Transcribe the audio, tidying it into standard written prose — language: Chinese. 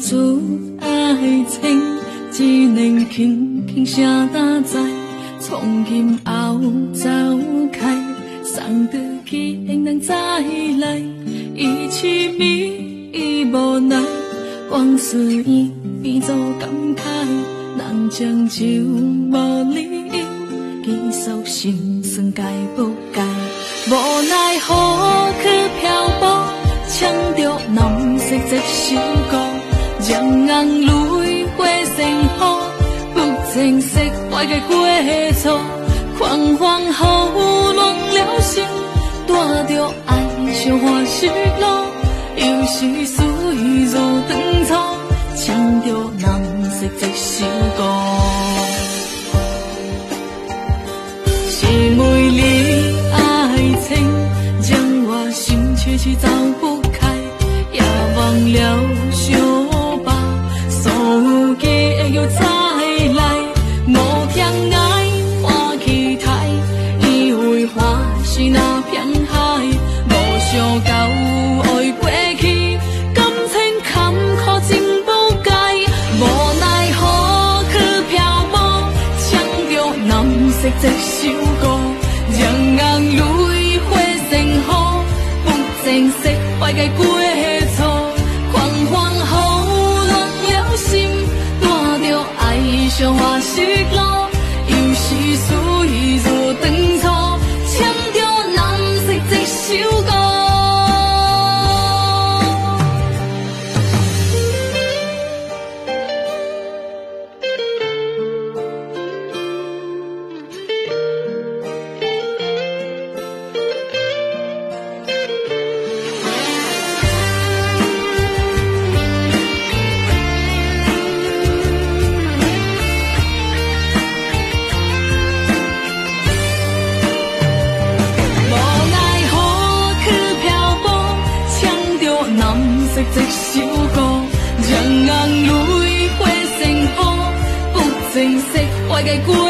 出爱情，只能轻轻声打在，从今后走开，送得去的人再来，伊凄美，伊无奈，往事已变作感慨，人将就无理由，继续心酸该不该，无奈何去漂泊，抢着蓝色这首歌，让眼泪化成雨，不情释怀的过错，狂欢后乱了心，带着爱伤害失落，又是岁月长草，唱着蓝色这首歌，是美丽爱情让我心却是走不开，也忘了相把所有记忆又再来，无听爱看期待，以为花是那片海，无想到爱过去，感情坎坷真不该，无奈何去漂泊，唱着蓝色这首歌，让眼泪化成雨，不情释怀的过错，狂欢后乱了心，带着爱伤害失落，又是岁月长草，唱着蓝色这首歌。这首歌让眼泪化成雨，不情释怀的过